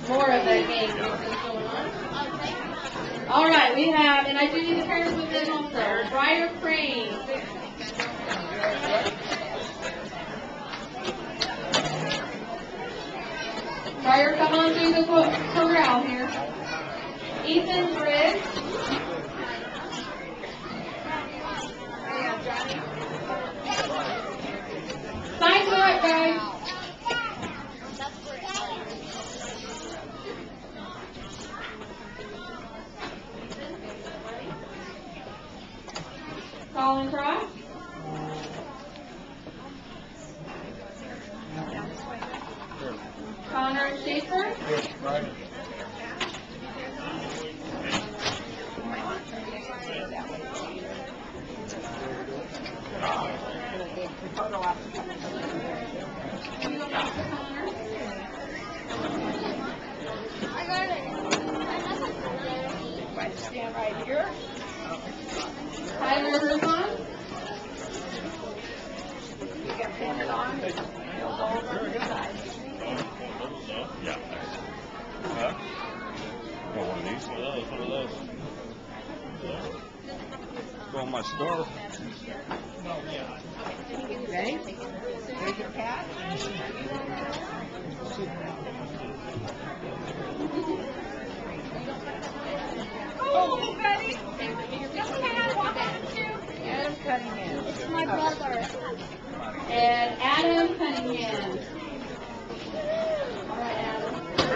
more of that game going on. All right, we have, and I do need the parents with this also, Briar Crane. Briar, come on through the corral here. Ethan Briggs. Sign to it, guys. Colin Cross. Connor Schaefer. Stand right here. Tyler Herzon. You can pin it on. It'll go over the side. Yeah. Huh? Got one of these? One of those. Go on my scarf. Okay. There's your cat. Oh, Betty. Adam Cunningham. It's my brother. And Adam Cunningham. All right, Adam.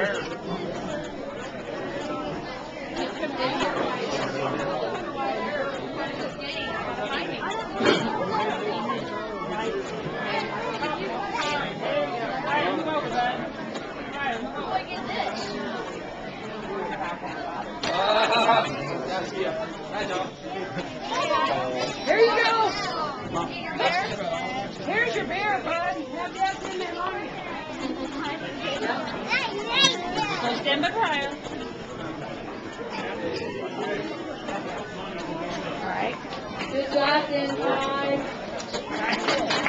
There you go. Here's your bear, bud. Have that in there on you. So stand by Brian. All right. Good job, then, 5.